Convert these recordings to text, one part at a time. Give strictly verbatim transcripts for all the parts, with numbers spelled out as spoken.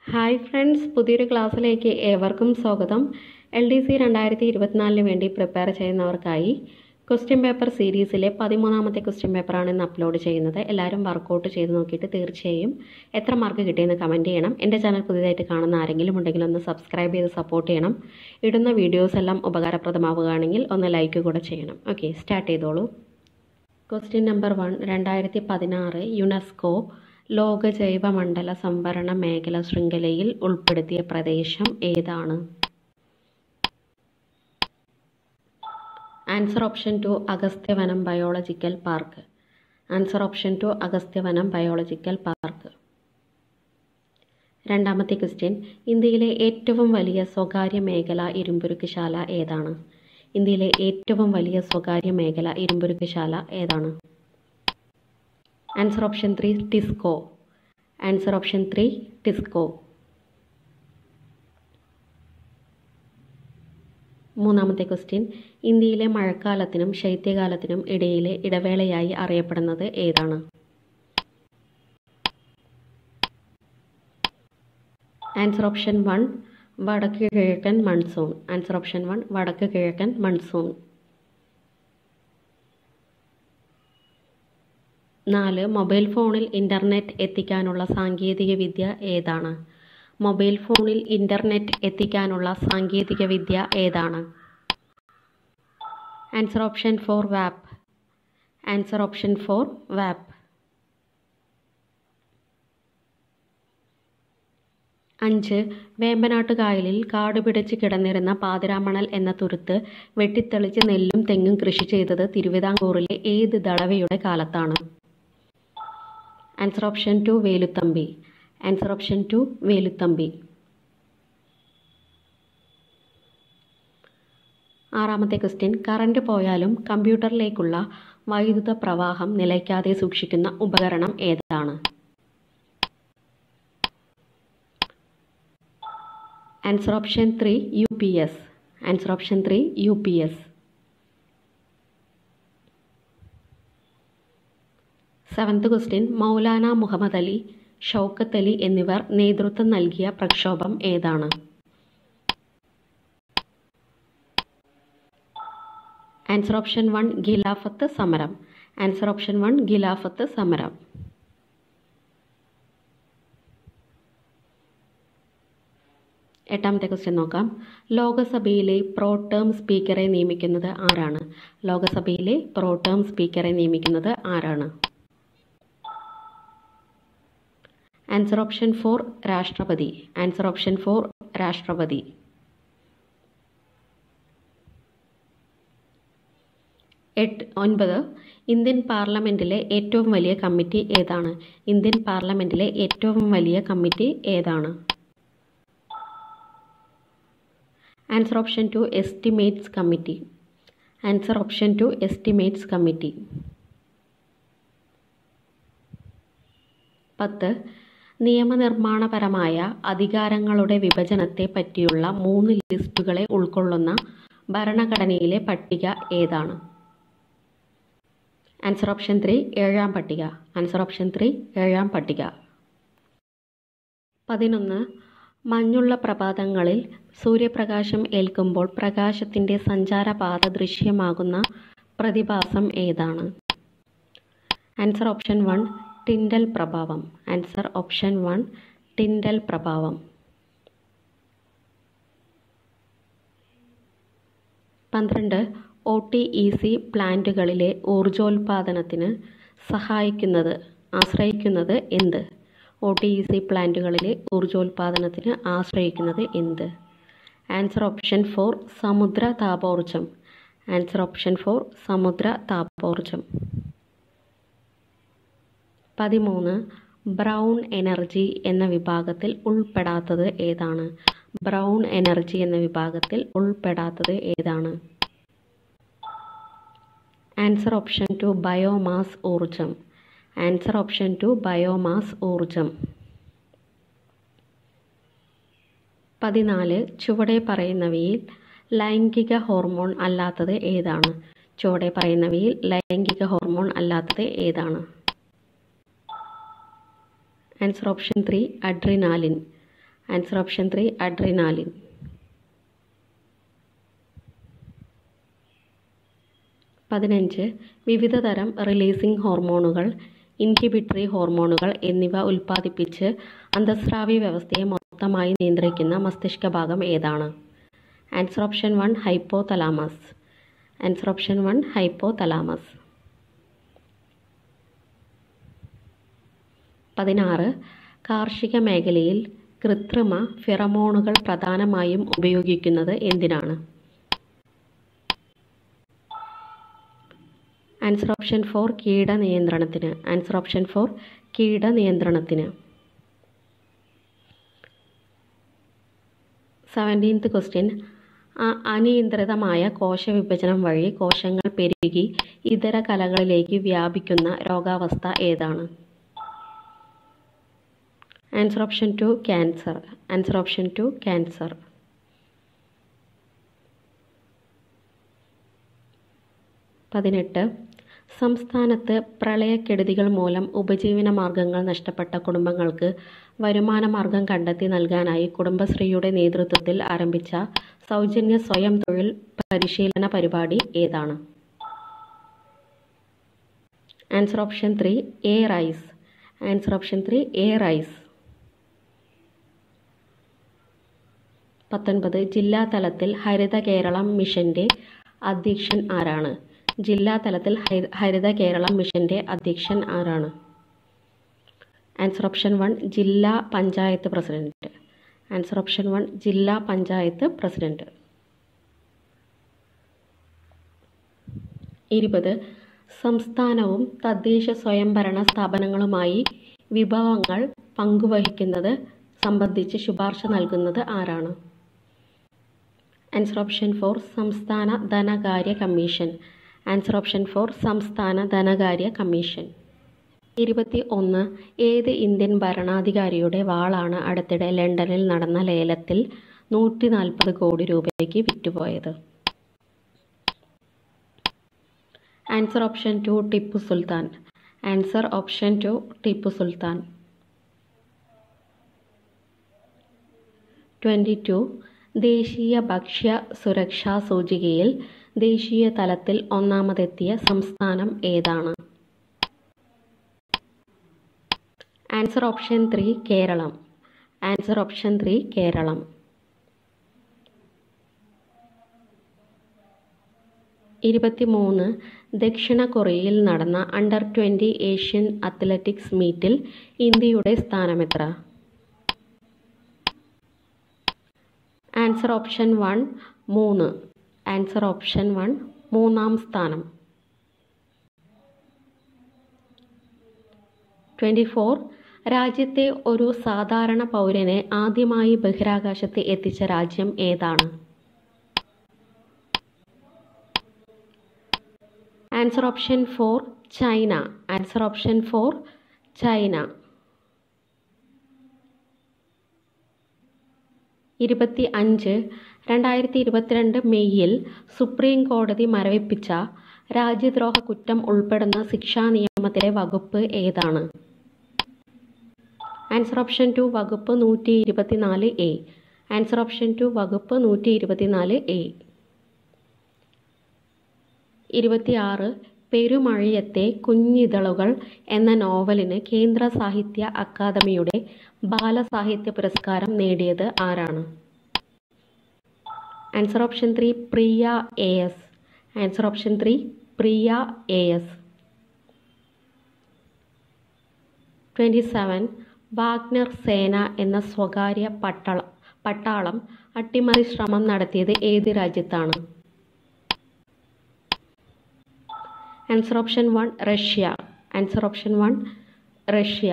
Hi friends, പുതിയൊരു ക്ലാസ്സിലേക്ക് ഏവർക്കും സ്വാഗതം. എൽ ഡി സി രണ്ടായിരത്തി ഇരുപത്തിനാലിന് വേണ്ടി പ്രിപ്പയർ ചെയ്യുന്നവർക്കായി ക്വസ്റ്റ്യൻ പേപ്പർ സീരീസിലെ പതിമൂന്നാമത്തെ ക്വസ്റ്റ്യൻ പേപ്പറാണ് ഇന്ന് അപ്ലോഡ് ചെയ്യുന്നത്. എല്ലാവരും വർക്കൗട്ട് ചെയ്ത് നോക്കിയിട്ട് തീർച്ചയായും എത്ര മാർക്ക് കിട്ടിയെന്ന് കമൻറ്റ് ചെയ്യണം. എൻ്റെ ചാനൽ പുതിയതായിട്ട് കാണുന്ന ആരെങ്കിലും ഉണ്ടെങ്കിൽ ഒന്ന് സബ്സ്ക്രൈബ് ചെയ്ത് സപ്പോർട്ട് ചെയ്യണം. ഇടുന്ന വീഡിയോസ് എല്ലാം ഉപകാരപ്രദമാവുകയാണെങ്കിൽ ഒന്ന് ലൈക്ക് കൂടെ ചെയ്യണം. ഓക്കെ, സ്റ്റാർട്ട് ചെയ്തോളൂ. ക്വസ്റ്റ്യൻ നമ്പർ വൺ, രണ്ടായിരത്തി പതിനാറ് യുനെസ്കോ ലോക ജൈവമണ്ഡല സംഭരണ മേഖല ശൃംഖലയിൽ ഉൾപ്പെടുത്തിയ പ്രദേശം ഏതാണ്? Answer option two Agasthyavanam biological park. Answer option two Agasthyavanam biological park. രണ്ടാമത്തെ ക്വസ്റ്റ്യൻ, ഇന്ത്യയിലെ ഏറ്റവും വലിയ സ്വകാര്യ മേഖല ഇരുമ്പുരുക്കുശാല ഏതാണ്? ഇന്ത്യയിലെ ഏറ്റവും വലിയ സ്വകാര്യ മേഖല ഇരുമ്പുരുക്കുശാല ഏതാണ്? Answer option three TISCO. Answer option three TISCO. മൂന്നാമത്തെ ക്വസ്റ്റ്യൻ, ഇന്ത്യയിലെ മഴക്കാലത്തിനും ശൈത്യകാലത്തിനും ഇടയിലെ ഇടവേളയായി അറിയപ്പെടുന്നത് ഏതാണ്? ആൻസർ ഓപ്ഷൻ വൺ വടക്ക് കിഴക്കൻ മൺസൂൺ. ആൻസർ ഓപ്ഷൻ വൺ വടക്ക് കിഴക്കൻ മൺസൂൺ. നാല്, മൊബൈൽ ഫോണിൽ ഇൻ്റർനെറ്റ് എത്തിക്കാനുള്ള സാങ്കേതിക വിദ്യ ഏതാണ്? മൊബൈൽ ഫോണിൽ ഇൻ്റർനെറ്റ് എത്തിക്കാനുള്ള സാങ്കേതിക വിദ്യ ഏതാണ്? ആൻസർ ഓപ്ഷൻ ഫോർ വാപ്പ്. ആൻസർ ഓപ്ഷൻ ഫോർ വാപ്പ്. അഞ്ച്, വേമ്പനാട്ട് കായലിൽ കാടുപിടിച്ച് കിടന്നിരുന്ന പാതിരാമണൽ എന്ന തുരുത്ത് വെട്ടിത്തെളിച്ച് നെല്ലും തെങ്ങും കൃഷി ചെയ്തത് തിരുവിതാംകൂറിലെ ഏത് ദളവയുടെ കാലത്താണ്? Answer option two Veluthampi. Answer option two Veluthampi. ആറാമത്തെ ക്വസ്റ്റ്യൻ, കറണ്ട് പോയാലും കമ്പ്യൂട്ടറിലേക്കുള്ള വൈദ്യുത പ്രവാഹം നിലയ്ക്കാതെ സൂക്ഷിക്കുന്ന ഉപകരണം ഏതാണ്? Answer option three U P S. Answer option three U P S. Seventh question, Maulana Muhammad Ali, Shaukat Ali എന്നിവർ നേതൃത്വം നൽകിയ പ്രക്ഷോഭം ഏതാണ്? ആൻസർ ഓപ്ഷൻ വൺ ഖിലാഫത്ത് സമരം. ആൻസർ ഓപ്ഷൻ വൺ ഖിലാഫത്ത് സമരം. എട്ടാമത്തെ ക്വസ്റ്റ്യൻ നോക്കാം. ലോകസഭയിലെ പ്രോ ടേം സ്പീക്കറെ നിയമിക്കുന്നത് ആരാണ്? ലോകസഭയിലെ പ്രോ ടേം സ്പീക്കറെ നിയമിക്കുന്നത് ആരാണ്? ആൻസർ ഓപ്ഷൻ ഫോർ രാഷ്ട്രപതി. ആൻസർ ഓപ്ഷൻ ഫോർ രാഷ്ട്രപതി. എട്ട് ഒൻപത്, ഇന്ത്യൻ പാർലമെൻറ്റിലെ ഏറ്റവും വലിയ കമ്മിറ്റി ഏതാണ്? ഇന്ത്യൻ പാർലമെൻറ്റിലെ ഏറ്റവും വലിയ കമ്മിറ്റി ഏതാണ്? Answer option two estimates committee. Answer option two estimates committee. പത്ത്, നിയമനിർമ്മാണപരമായ അധികാരങ്ങളുടെ വിഭജനത്തെ പറ്റിയുള്ള മൂന്ന് ലിസ്റ്റുകളെ ഉൾക്കൊള്ളുന്ന ഭരണഘടനയിലെ പട്ടിക ഏതാണ്? ആൻസർ ഓപ്ഷൻ ത്രീ ഏഴാം പട്ടിക. ആൻസർ ഓപ്ഷൻ ത്രീ ഏഴാം പട്ടിക. പതിനൊന്ന്, മഞ്ഞുള്ള പ്രഭാതങ്ങളിൽ സൂര്യപ്രകാശം ഏൽക്കുമ്പോൾ പ്രകാശത്തിൻ്റെ സഞ്ചാരപാത ദൃശ്യമാകുന്ന പ്രതിഭാസം ഏതാണ്? ആൻസർ ഓപ്ഷൻ വൺ ടിൻഡൽ പ്രഭാവം. ആൻസർ ഓപ്ഷൻ വൺ ടിൻഡൽ പ്രഭാവം. പന്ത്രണ്ട്, ഒ ടി ഇ സി പ്ലാന്റുകളിലെ ഊർജോൽപാദനത്തിന് സഹായിക്കുന്നത് ആശ്രയിക്കുന്നത് എന്ത്? ഒ ടി ഇ സി പ്ലാന്റുകളിലെ ഊർജോൽപാദനത്തിന് ആശ്രയിക്കുന്നത് എന്ത്? ആൻസർ ഓപ്ഷൻ ഫോർ സമുദ്ര താപോർജ്ജം. ആൻസർ ഓപ്ഷൻ ഫോർ സമുദ്ര താപോർജ്ജം. പതിമൂന്ന്, ബ്രൗൺ എനർജി എന്ന വിഭാഗത്തിൽ ഉൾപ്പെടാത്തത് ഏതാണ്? ബ്രൗൺ എനർജി എന്ന വിഭാഗത്തിൽ ഉൾപ്പെടാത്തത് ഏതാണ്? ആൻസർ ഓപ്ഷൻ ടു ബയോമാസ് ഊർജം. ആൻസർ ഓപ്ഷൻ ടു ബയോമാസ് ഊർജം. പതിനാല്, ചുവടെ പറയുന്നവയിൽ ലൈംഗിക ഹോർമോൺ അല്ലാത്തത് ഏതാണ്? ചുവടെ പറയുന്നവയിൽ ലൈംഗിക ഹോർമോൺ അല്ലാത്തത് ഏതാണ്? Answer option three adrenaline. Answer option three adrenaline. പതിനഞ്ച്. വിവിധ തരം റിലീസിംഗ് ഹോർമോണുകൾ, ഇൻഹിബിറ്ററി ഹോർമോണുകൾ എന്നിവ ഉൽപ്പാദിപ്പിച്ച് അന്തഃസ്രാവി വ്യവസ്ഥയെ മൊത്തമായി നിയന്ത്രിക്കുന്ന മസ്തിഷ്ക ഭാഗം ഏതാണ്? Answer option one hypothalamus. Answer option one hypothalamus. പതിനാറ്. കാർഷിക മേഖലയിൽ കൃത്രിമ ഫിറമോണുകൾ പ്രധാനമായും ഉപയോഗിക്കുന്നത് എന്തിനാണ്? ആൻസർ ഓപ്ഷൻ ഫോർ കീടനിയന്ത്രണത്തിന്. ആൻസർ ഓപ്ഷൻ ഫോർ കീടനിയന്ത്രണത്തിന്. Seventeenth question. അനിയന്ത്രിതമായ കോശവിഭജനം വഴി കോശങ്ങൾ പെരുകി ഇതര കലകളിലേക്ക് വ്യാപിക്കുന്ന രോഗാവസ്ഥ ഏതാണ്? Answer option two cancer. Answer option two cancer. പതിനെട്ട്. സംസ്ഥാനത്ത് പ്രളയക്കെടുതികൾ മൂലം ഉപജീവന മാർഗങ്ങൾ നഷ്ടപ്പെട്ട കുടുംബങ്ങൾക്ക് വരുമാന മാർഗം കണ്ടെത്തി നൽകാനായി കുടുംബശ്രീയുടെ നേതൃത്വത്തിൽ ആരംഭിച്ച സൗജന്യ സ്വയം തൊഴിൽ പരിശീലന പരിപാടി ഏതാണ്? Answer option three arise. Answer option three arise. പത്തൊൻപത്. ജില്ലാ തലത്തിൽ ഹരിത കേരളം മിഷന്റെ അധ്യക്ഷൻ ആരാണ്? ജില്ലാ തലത്തിൽ ഹരിത കേരളം മിഷന്റെ അധ്യക്ഷൻ ആരാണ്? ആൻസർ ഓപ്ഷൻ വൺ ജില്ലാ panchayat president. Answer option one ജില്ലാ പഞ്ചായത്ത് പ്രസിഡന്റ്. ഇരുപത്. സംസ്ഥാനവും തദ്ദേശ സ്വയംഭരണ സ്ഥാപനങ്ങളുമായി വിഭവങ്ങൾ പങ്കുവഹിക്കുന്നത് സംബന്ധിച്ച് ശുപാർശ നൽകുന്നത് ആരാണ്? ആൻസർ ഓപ്ഷൻ ഫോർ സംസ്ഥാന ധനകാര്യ കമ്മീഷൻ. ആൻസർ ഓപ്ഷൻ ഫോർ സംസ്ഥാന ധനകാര്യ കമ്മീഷൻ. ഇരുപത്തി ഒന്ന്. ഏത് ഇന്ത്യൻ ഭരണാധികാരിയുടെ വാളാണ് അടുത്തിടെ ലണ്ടനിൽ നടന്ന ലേലത്തിൽ നൂറ്റി നാൽപ്പത് കോടി രൂപയ്ക്ക് വിറ്റുപോയത്? Answer option two Tipu Sultan. Answer option two Tipu Sultan. Twenty two. ദേശീയ ഭക്ഷ്യ സുരക്ഷാ സൂചികയിൽ ദേശീയ തലത്തിൽ ഒന്നാമതെത്തിയ സംസ്ഥാനം ഏതാണ്? Answer option three Kerala. Answer option three Kerala. ഇരുപത്തിമൂന്ന്. ദക്ഷിണ കൊറിയയിൽ നടന്ന അണ്ടർ ട്വൻറ്റി ഏഷ്യൻ അത്ലറ്റിക്സ് മീറ്റിൽ ഇന്ത്യയുടെ സ്ഥാനമെത്ര? ആൻസർ ഓപ്ഷൻ വൺ മൂന്ന്. ആൻസർ ഓപ്ഷൻ വൺ മൂന്നാം സ്ഥാനം. Twenty four. രാജ്യത്തെ ഒരു സാധാരണ പൗരനെ ആദ്യമായി ബഹിരാകാശത്ത് എത്തിച്ച രാജ്യം ഏതാണ്? Answer option four China. Answer option four China. ഇരുപത്തി അഞ്ച്. രണ്ടായിരത്തി ഇരുപത്തിരണ്ട് മെയ്യിൽ സുപ്രീം കോടതി മരവിപ്പിച്ച രാജ്യദ്രോഹ കുറ്റം ഉൾപ്പെടുന്ന ശിക്ഷാ നിയമത്തിലെ വകുപ്പ് ഏതാണ്? ആൻസർ ഓപ്ഷൻ ടു വകുപ്പ് നൂറ്റി ഇരുപത്തിനാല് എ. ആൻസർ ഓപ്ഷൻ ടു വകുപ്പ് നൂറ്റി ഇരുപത്തിനാല് എ. ഇരുപത്തിയാറ്. പെരുമഴയത്തെ കുഞ്ഞിതളുകൾ എന്ന നോവലിന് കേന്ദ്ര സാഹിത്യ അക്കാദമിയുടെ ബാലസാഹിത്യ പുരസ്കാരം നേടിയത് ആരാണ്? Answer option three Priya A S. Answer option three Priya A S. Twenty seven. Wagner സേന എന്ന സ്വകാര്യ പട്ടാള പട്ടാളം അട്ടിമറി ശ്രമം നടത്തിയത് ഏത് രാജ്യത്താണ്? Answer option one Russia. Answer option one Russia.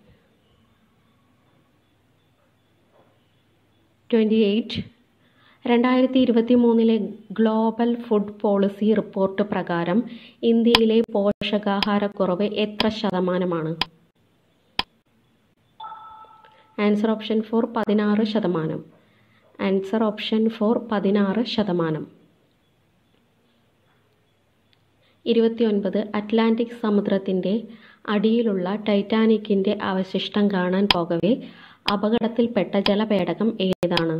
Twenty eight. രണ്ടായിരത്തി ഇരുപത്തി മൂന്നിലെ ഗ്ലോബൽ ഫുഡ് പോളിസി റിപ്പോർട്ട് പ്രകാരം ഇന്ത്യയിലെ പോഷകാഹാരക്കുറവ് എത്ര ശതമാനമാണ്? ആൻസർ ഓപ്ഷൻ ഫോർ പതിനാറ് ശതമാനം. ആൻസർ ഓപ്ഷൻ ഫോർ പതിനാറ് ശതമാനം. ഇരുപത്തിയൊൻപത്. അറ്റ്ലാന്റിക് സമുദ്രത്തിൻ്റെ അടിയിലുള്ള ടൈറ്റാനിക്കിൻ്റെ അവശിഷ്ടം കാണാൻ പോകവേ അപകടത്തിൽപ്പെട്ട ജലപേടകം ഏതാണ്?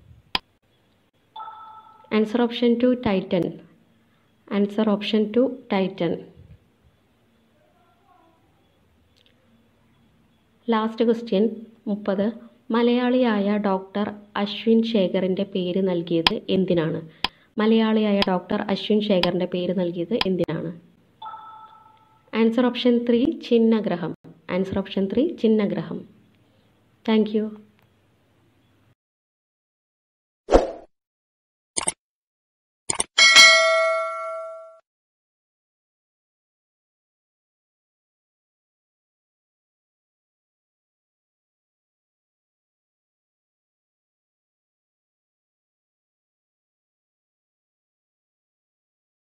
Answer option two Titan. Answer option two Titan. Last question മുപ്പത്. മലയാളിയായ ഡോക്ടർ അശ്വിൻ ശേഖറിൻ്റെ പേര് നൽകിയത് എന്തിനാണ്? മലയാളിയായ ഡോക്ടർ അശ്വിൻ ശേഖറിൻ്റെ പേര് നൽകിയത് എന്തിനാണ്? ആൻസർ ഓപ്ഷൻ ത്രീ ചിഹ്നഗ്രഹം. ആൻസർ ഓപ്ഷൻ ത്രീ ചിഹ്നഗ്രഹം. Thank U.